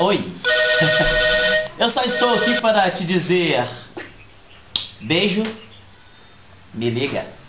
Oi. Eu só estou aqui para te dizer... Beijo. Me liga.